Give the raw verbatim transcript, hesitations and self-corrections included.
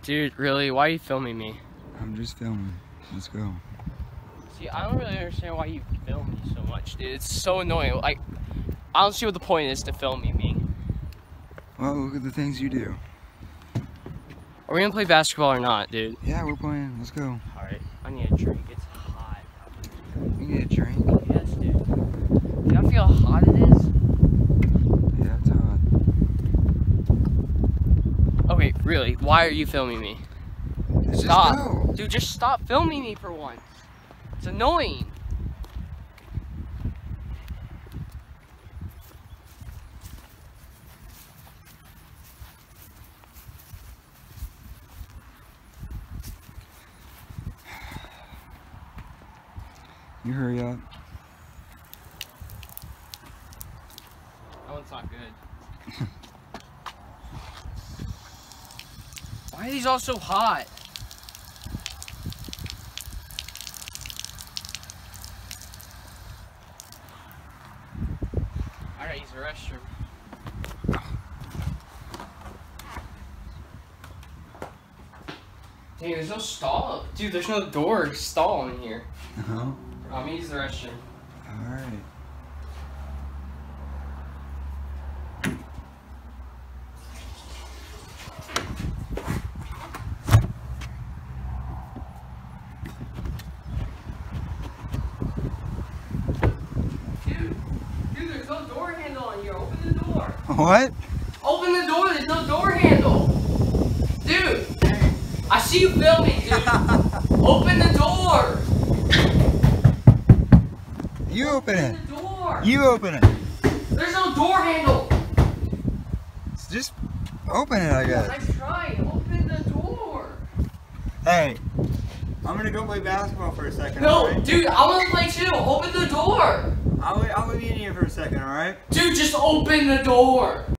Dude, really? Why are you filming me? I'm just filming. Let's go. See, I don't really understand why you film me so much, dude. It's so annoying. Like, I don't see what the point is to filming me. Well, look at the things you do. Are we gonna play basketball or not, dude? Yeah, we're playing. Let's go. Alright, I need a drink. It's hot. You need a drink? Yes, dude. Do you feel how hot it is? Yeah, it's hot. Okay, really, why are you filming me? Let's Stop. Just go. Dude, just stop filming me for once. It's annoying. You hurry up. That one's not good. Why are these all so hot? I gotta use the restroom. Dang, there's no stall. Dude, there's no door stall in here. Uh-huh. I'm gonna use the restroom. Alright. Dude, dude, there's no door handle on here. Open the door. What? Open the door. There's no door handle. Dude, I see you filming, dude. Open the door. You open it. Open the door. You open it. There's no door handle. Just open it, I guess. I tried. Open the door. Hey, I'm gonna go play basketball for a second. No, alright? dude, I want to play too. Open the door. I'll, I'll be in here for a second, alright? Dude, just open the door.